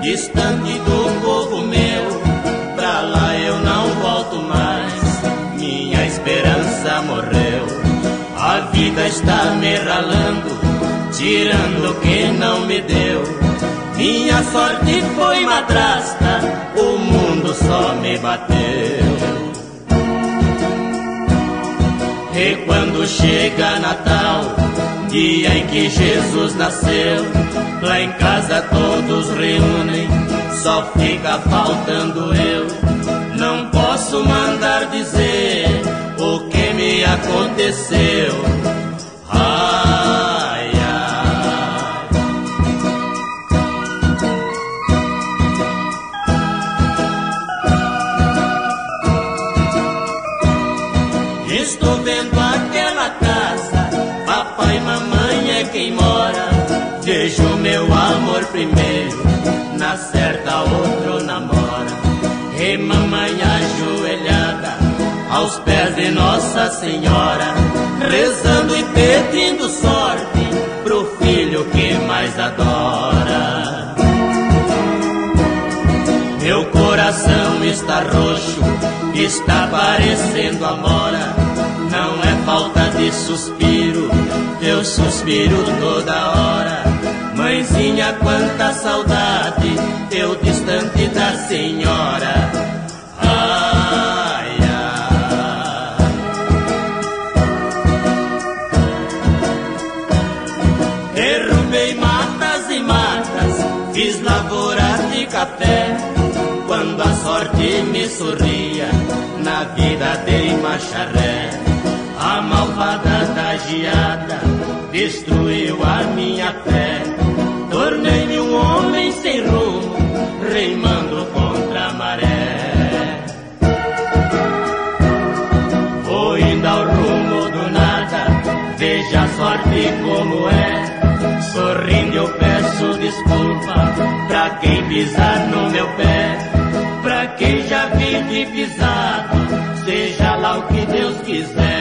distante do povo meu, pra lá eu não volto mais, minha esperança morreu. A vida está me ralando, tirando o que não me deu. Minha sorte foi madrasta, o mundo só me bateu. E quando chega Natal, dia em que Jesus nasceu, lá em casa todos reúnem, só fica faltando eu. Não posso mandar dizer o que me aconteceu. Ai, ai. Estou vendo aquela casa, papai e mamãe é quem mora. Vejo meu amor primeiro, na certa outro namora. E mamãe ajoelhada aos pés de Nossa Senhora, rezando e pedindo sorte pro filho que mais adora. Meu coração está roxo, está parecendo amora. Não é falta de suspiro, eu suspiro toda hora. Mãezinha, quanta saudade, eu distante da senhora. Ai, ai. Derrubei matas e matas, fiz lavoura de café. Quando a sorte me sorria, na vida dei marcha ré. A malvada da geada destruiu a minha fé. Tornei-me um homem sem rumo, remando contra a maré. Vou indo ao rumo do nada, veja a sorte como é. Sorrindo eu peço desculpa pra quem pisar no meu pé. Pra quem já vive pisado, seja lá o que Deus quiser.